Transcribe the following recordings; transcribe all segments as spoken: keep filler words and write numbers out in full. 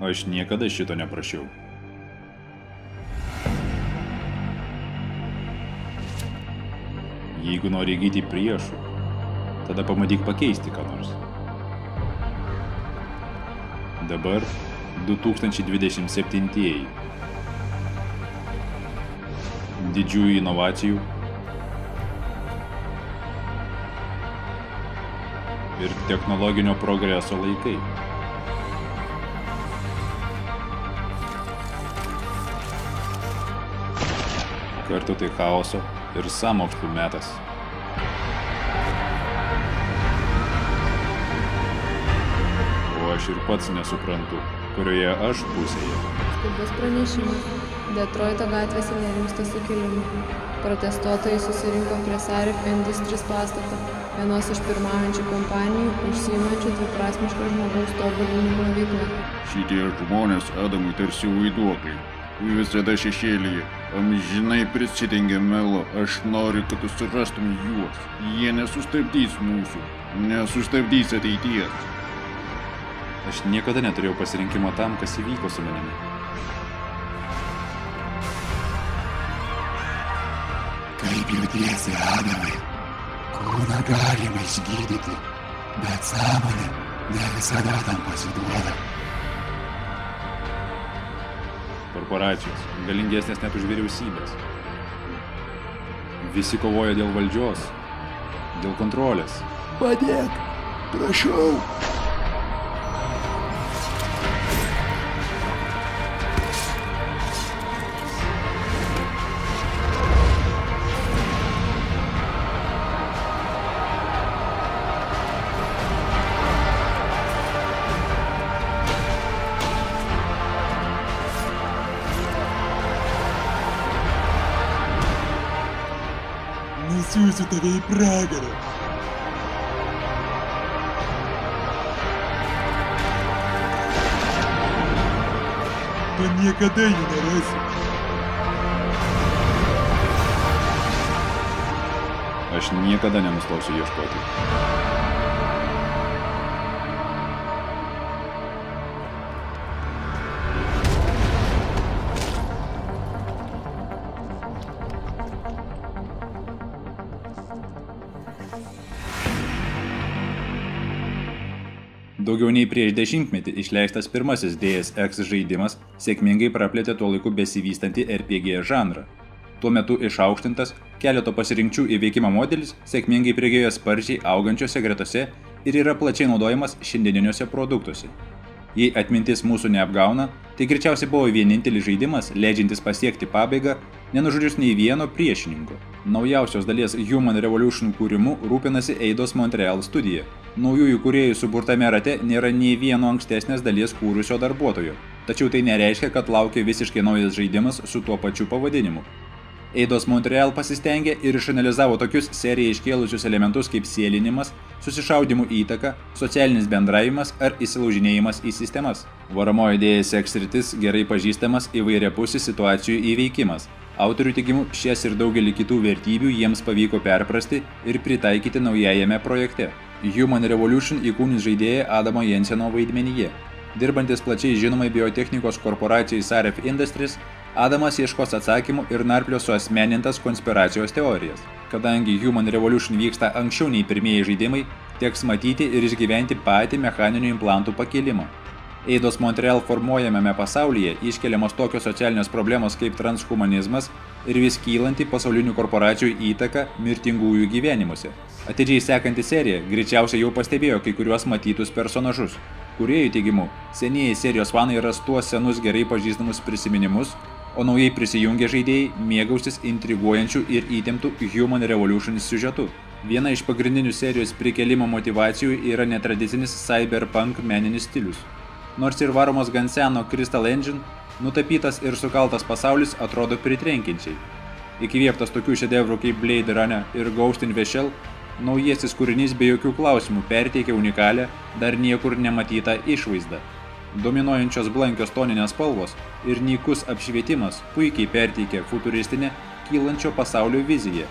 Aš niekada šito neprašiau. Jeigu nori įgyti priešų, tada pamatyk pakeisti ką nors. Dabar du tūkstančiai dvidešimt septintieji. Didžiųjų inovacijų ir technologinio progreso laikai. Kartu tai chaoso ir sąmokslų metas. O aš ir pats nesuprantu, kurioje aš pusėje. Skubus pranešimas. Detroito gatvėse nerimsta sukilimų. Protestuotojai susirinko prie Sarif Industries pastato, vienos iš pirmaujančių kompanijų, užsiimančių dviprasmišką žmogaus tobulinimo veiklą. Šitie žmonės Adamui tarsi vaiduokliai. Visada šešėlyje, amžinai prisidengia melo. Aš noriu, kad tu surastum juos. Jie nesustabdys mūsų, nesustabdys ateities. Aš niekada neturėjau pasirinkimo tam, kas įvyko su manimi. Kaip jautiesi, Adamai? Kūną galima išgydyti, bet sąmonė ne visada tam pasiduoda. Korporacijos, galingesnės net už vyriausybės. Visi kovoja dėl valdžios, dėl kontrolės. Padėk, prašau. Nusiųsiu tave į pragarą. Tu niekada jų nerasi. Aš niekada nenustosiu ieškoti. Daugiau nei prieš dešimtmetį išleistas pirmasis Deus Ex žaidimas sėkmingai praplėtė tuo laiku besivystantį R P G žanrą. Tuo metu išaukštintas keleto pasirinkčių įveikimo modelis sėkmingai prigijo sparčiai augančiose gretose ir yra plačiai naudojamas šiandieniniuose produktuose. Jei atmintis mūsų neapgauna, tai greičiausiai buvo vienintelis žaidimas, leidžiantis pasiekti pabaigą, nenužudžius nei vieno priešininko. Naujausios dalies Human Revolution kūrimu rūpinasi Eidos Montreal studija. Naujųjų kūrėjų suburtame rate nėra nei vieno ankstesnės dalies kūrusio darbuotojo, tačiau tai nereiškia, kad laukia visiškai naujas žaidimas su tuo pačiu pavadinimu. Eidos Montreal pasistengė ir išanalizavo tokius seriją iškėlusius elementus kaip sėlinimas, susišaudimų įtaka, socialinis bendravimas ar įsilaužinėjimas į sistemas. Varomoji Deus Ex sritis gerai pažįstamas įvairiapusis situacijų įveikimas. Autorių teigimu, šias ir daugelį kitų vertybių jiems pavyko perprasti ir pritaikyti naujajame projekte. Human Revolution įkūnys žaidėją Adamo Jenseno vaidmenyje. Dirbantis plačiai žinomai biotechnikos korporacijai Sarif Industries, Adamas ieškos atsakymų ir narplio suasmenintas konspiracijos teorijas. Kadangi Human Revolution vyksta anksčiau nei pirmieji žaidimai, teks matyti ir išgyventi patį mechaninių implantų pakilimą. Eidos Montreal formuojamame pasaulyje iškeliamos tokios socialinės problemos kaip transhumanizmas ir vis kylanti pasaulinių korporacijų įtaka mirtingųjų gyvenimuose. Atidžiai sekanti serija greičiausiai jau pastebėjo kai kuriuos matytus personažus. Kūrėjų teigimu, senieji serijos fanai ras tuos senus gerai pažįstamus prisiminimus, o naujai prisijungę žaidėjai mėgausis intriguojančių ir įtemptų Human Revolution siužetu. Viena iš pagrindinių serijos prikelimo motivacijų yra netradicinis cyberpunk meninis stilius. Nors ir varomas gan seno Crystal Engine, nutapytas ir sukaltas pasaulis atrodo pritrenkiančiai. Įkvėptas tokių šedevrų kaip Blade Runner ir Ghost in the Shell, naujasis kūrinys be jokių klausimų perteikia unikalią, dar niekur nematytą išvaizdą. Dominuojančios blankios toninės spalvos ir nykus apšvietimas puikiai perteikia futuristinę kylančio pasaulio viziją.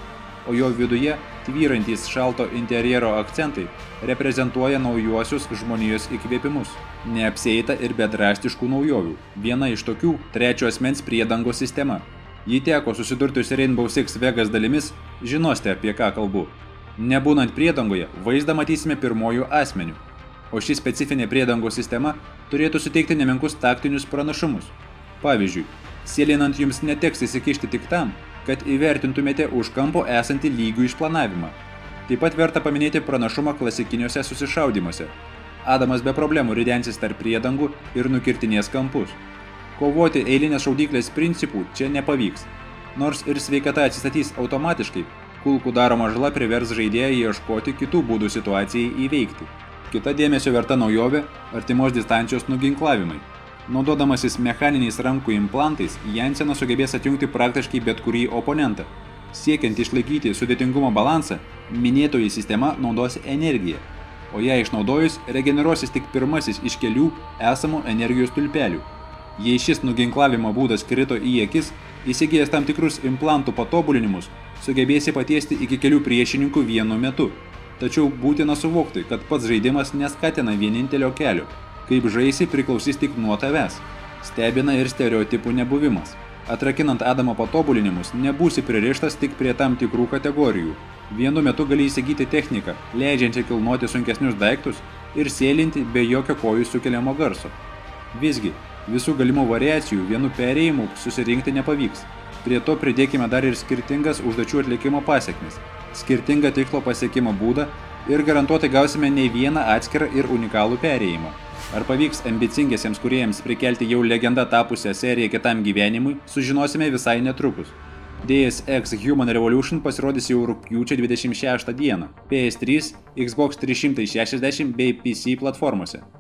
o jo viduje tvyrantys šalto interjero akcentai reprezentuoja naujuosius žmonijos įkvėpimus. Neapsieita ir be drastiškų naujovių. Viena iš tokių – trečio asmens priedangos sistema. Jei teko susidurti su Rainbow Six Vegas dalimis, žinosite, apie ką kalbu. Nebūnant priedangoje, vaizdą matysime pirmojų asmenių. O ši specifinė priedangos sistema turėtų suteikti nemenkus taktinius pranašumus. Pavyzdžiui, sėlinant jums neteks įsikišti tik tam, kad įvertintumėte už kampo esantį lygių išplanavimą. Taip pat verta paminėti pranašumą klasikiniuose susišaudymuose. Adamas be problemų ridensis tarp priedangų ir nukirtinės kampus. Kovoti eilinės šaudyklės principų čia nepavyks. Nors ir sveikata atsistatys automatiškai, kulkų daroma žala privers žaidėją ieškoti kitų būdų situacijai įveikti. Kita dėmesio verta naujovė – artimos distancijos nuginklavimai. Naudodamasis mechaniniais rankų implantais, Jansenas sugebės atjungti praktiškai bet kurį oponentą. Siekiant išlaikyti sudėtingumo balansą, minėtoji sistema naudos energiją, o ją išnaudojus regeneruosis tik pirmasis iš kelių esamų energijos tulpelių. Jei šis nuginklavimo būdas krito į akis, įsigijęs tam tikrus implantų patobulinimus, sugebėsi patiesti iki kelių priešininkų vienu metu. Tačiau būtina suvokti, kad pats žaidimas neskatina vienintelio kelio. Kaip žaisi priklausys tik nuo tavęs. Stebina ir stereotipų nebuvimas. Atrakinant Adamo patobulinimus, nebūsi pririštas tik prie tam tikrų kategorijų. Vienu metu gali įsigyti techniką, leidžiančią kilnoti sunkesnius daiktus ir sėlinti be jokio kojų sukeliamo garso. Visgi, visų galimų variacijų vienu perėjimu susirinkti nepavyks. Prie to pridėkime dar ir skirtingas užduočių atlikimo pasekmes, skirtingą tikslo pasiekimo būdą ir garantuotai gausime ne vieną atskirą ir unikalų perėjimą. Ar pavyks ambicingiesiems kūrėjams prikelti jau legenda tapusią seriją kitam gyvenimui, sužinosime visai netrukus. Deus Ex Human Revolution pasirodys jau rugpjūčio dvidešimt šeštą dieną P S trys, Xbox trys šimtai šešiasdešimt bei P C platformose.